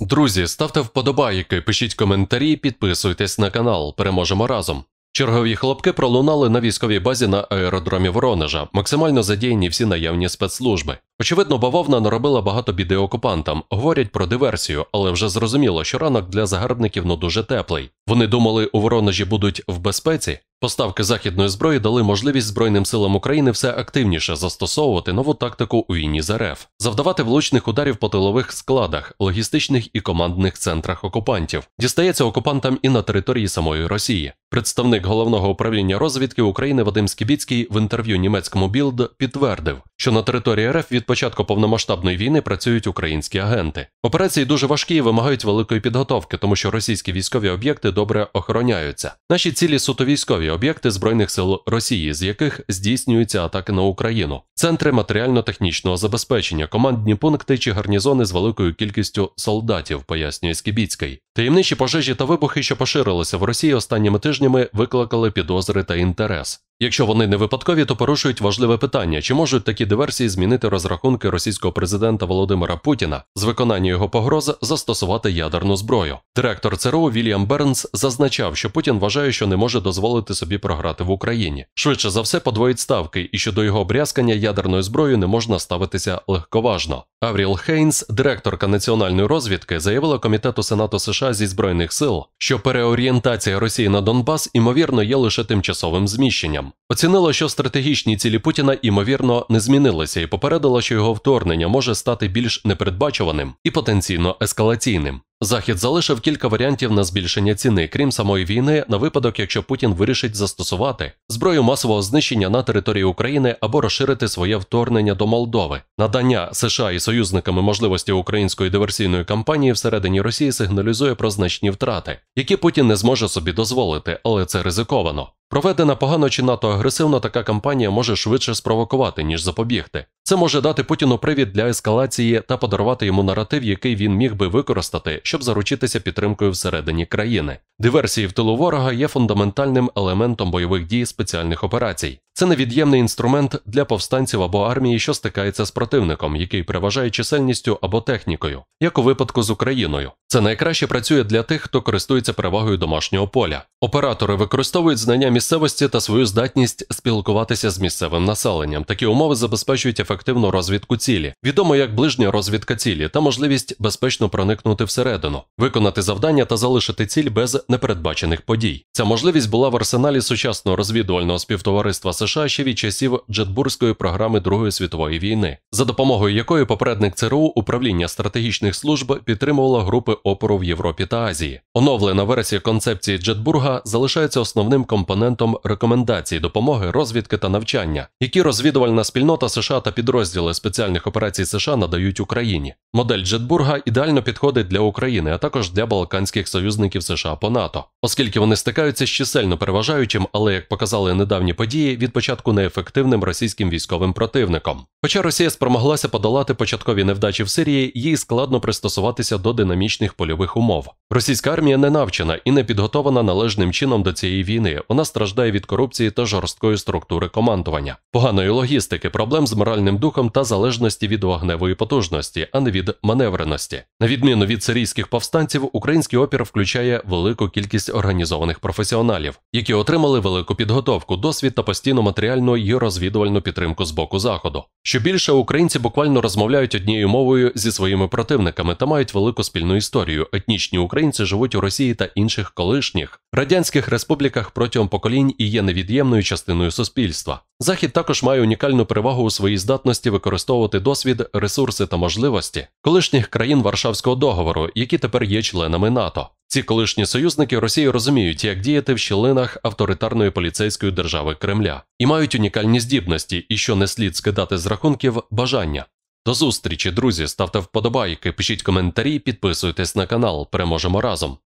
Друзі, ставте вподобайки, пишіть коментарі, підписуйтесь на канал. Переможемо разом. Чергові хлопки пролунали на військовій базі на аеродромі Воронежа, максимально задіяні всі наявні спецслужби. Очевидно, бавовна наробила багато біди окупантам, говорять про диверсію, але вже зрозуміло, що ранок для загарбників дуже теплий. Вони думали, у Воронежі будуть в безпеці? Поставки західної зброї дали можливість Збройним силам України все активніше застосовувати нову тактику у війні з РФ, завдавати влучних ударів по тилових складах, логістичних і командних центрах окупантів. Дістається окупантам і на території самої Росії. Представник Головного управління розвідки України Вадим Скібіцький в інтерв'ю німецькому Bild підтвердив, що на території РФ від початку повномасштабної війни працюють українські агенти. Операції дуже важкі і вимагають великої підготовки, тому що російські військові об'єкти добре охороняються. Наші цілі суто військові об'єкти Збройних сил Росії, з яких здійснюються атаки на Україну. Центри матеріально-технічного забезпечення, командні пункти чи гарнізони з великою кількістю солдатів, пояснює Скібіцький. Таємничі пожежі та вибухи, що поширилися в Росії останніми тижнями, викликали підозри та інтерес. Якщо вони не випадкові, то порушують важливе питання, чи можуть такі диверсії змінити розрахунки російського президента Володимира Путіна з виконання його погроз застосувати ядерну зброю. Директор ЦРУ Вільям Бернс зазначав, що Путін вважає, що не може дозволити собі програти в Україні. Швидше за все подвоїть ставки, і що до його брязкання ядерною зброєю не можна ставитися легковажно. Авріл Хейнс, директорка національної розвідки, заявила Комітету Сенату США зі Збройних сил, що переорієнтація Росії на Донбас, ймовірно, є лише тимчасовим зміщенням. Оцінила, що стратегічні цілі Путіна, ймовірно, не змінилися і попередила, що його вторгнення може стати більш непередбачуваним і потенційно ескалаційним. Захід залишив кілька варіантів на збільшення ціни, крім самої війни, на випадок, якщо Путін вирішить застосувати зброю масового знищення на території України або розширити своє вторгнення до Молдови. Надання США і союзниками можливості української диверсійної кампанії всередині Росії сигналізує про значні втрати, які Путін не зможе собі дозволити, але це ризиковано. Проведена погано чи надто агресивно, така кампанія може швидше спровокувати, ніж запобігти. Це може дати Путіну привід для ескалації та подарувати йому наратив, який він міг би використати, щоб заручитися підтримкою всередині країни. Диверсії в тилу ворога є фундаментальним елементом бойових дій спеціальних операцій. Це невід'ємний інструмент для повстанців або армії, що стикається з противником, який переважає чисельністю або технікою, як у випадку з Україною. Це найкраще працює для тих, хто користується перевагою домашнього поля. Оператори використовують знання місцевості та свою здатність спілкуватися з місцевим населенням. Такі умови забезпечують ефективну розвідку цілі, відомо як ближня розвідка цілі, та можливість безпечно проникнути всередину, виконати завдання та залишити ціль без непередбачених подій. Ця можливість була в арсеналі сучасного розвідувального співтовариства США ще від часів Джетбурзької програми Другої світової війни, за допомогою якої попередник ЦРУ Управління стратегічних служб підтримувало групи опору в Європі та Азії. Оновлена версія концепції Джетбурга залишається основним компонентом рекомендацій допомоги, розвідки та навчання, які розвідувальна спільнота США та підрозділи спеціальних операцій США надають Україні. Модель Джетбурга ідеально підходить для України, а також для балканських союзників США по НАТО, оскільки вони стикаються з чисельно переважаючим, але, як показали недавні події, від початку неефективним російським військовим противником. Хоча Росія спромоглася подолати початкові невдачі в Сирії, їй складно пристосуватися до динамічних польових умов. Російська армія не навчена і не підготована належним чином до цієї війни. Вона страждає від корупції та жорсткої структури командування, поганої логістики, проблем з моральним духом та залежності від вогневої потужності, а не від маневреності. На відміну від сирійських повстанців, український опір включає велику кількість організованих професіоналів, які отримали велику підготовку, досвід та постійну матеріальну і розвідувальну підтримку з боку Заходу. Що більше, українці буквально розмовляють однією мовою зі своїми противниками та мають велику спільну історію. Етнічні українці живуть у Росії та інших колишніх радянських республіках протягом поколінь і є невід'ємною частиною суспільства. Захід також має унікальну перевагу у своїй здатності використовувати досвід, ресурси та можливості колишніх країн Варшавського договору, які тепер є членами НАТО. Ці колишні союзники Росії розуміють, як діяти в щілинах авторитарної поліцейської держави Кремля, і мають унікальні здібності, і що не слід скидати з рахунків бажання. До зустрічі, друзі, ставте вподобайки, пишіть коментарі, підписуйтесь на канал, переможемо разом.